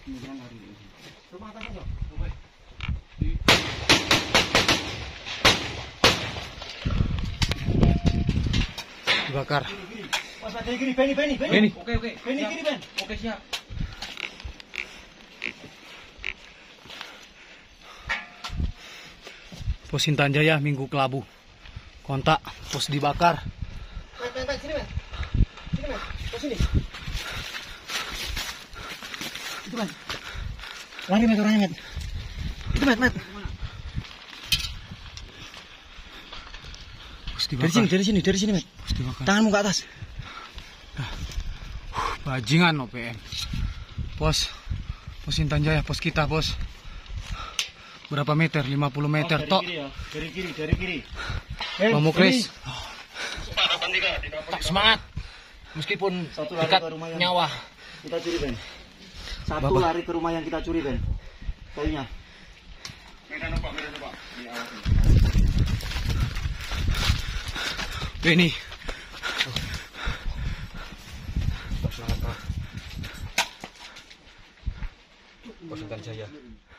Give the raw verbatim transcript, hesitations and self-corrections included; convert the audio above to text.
Kemudian lari. Rumah atas aja. Dibakar. Pas ada kiri, Beni, Beni, Beni. Beni. Oke, oke. Beni kiri, Ben. Oke, siap. Pos Intan Jaya Minggu Kelabu. Kontak, pos dibakar. Ben, ben, ben, sini, Ben. Sini, Ben. Ke sini. Itu, Ben. Lari, Met, orangnya, Met. Itu, Met, Met. Pos Dari dibakar. sini, dari sini, dari sini, Met. Pos dibakar. Tanganmu ke atas. Bajingan O P M. Pos Pos Intan Jaya, pos kita, Bos. Berapa meter? lima puluh meter Oh, dari tok. kiri ya. Dari kiri, dari kiri. Pak Muklis. Semangat. Meskipun Satu lari dekat ke rumah yang nyawa. kita curi, Ben. Satu Bapak. lari ke rumah yang kita curi, Ben. Kayunya. Beni. Pos Intan Jaya.